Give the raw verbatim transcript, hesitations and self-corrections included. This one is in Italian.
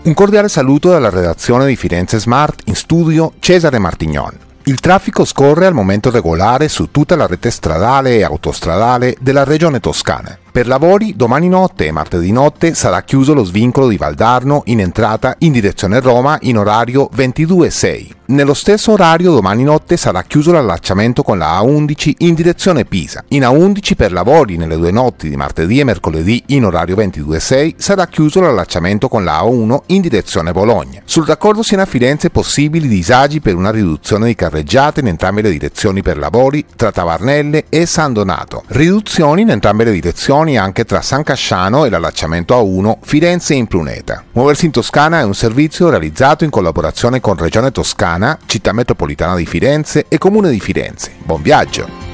Un cordiale saluto dalla redazione di Firenze Smart, in studio Cesare Martignon. Il traffico scorre al momento regolare su tutta la rete stradale e autostradale della regione toscana. Per lavori, domani notte e martedì notte sarà chiuso lo svincolo di Valdarno in entrata in direzione Roma in orario ventidue sei. Nello stesso orario domani notte sarà chiuso l'allacciamento con la A undici in direzione Pisa. In A undici per lavori nelle due notti di martedì e mercoledì in orario ventidue sei sarà chiuso l'allacciamento con la A uno in direzione Bologna. Sul raccordo Siena-Firenze possibili disagi per una riduzione di carreggiate in entrambe le direzioni per lavori tra Tavarnelle e San Donato. Riduzioni in entrambe le direzioni anche tra San Casciano e l'allacciamento A uno Firenze in Pruneta. Muoversi in Toscana è un servizio realizzato in collaborazione con Regione Toscana, Città Metropolitana di Firenze e Comune di Firenze. Buon viaggio!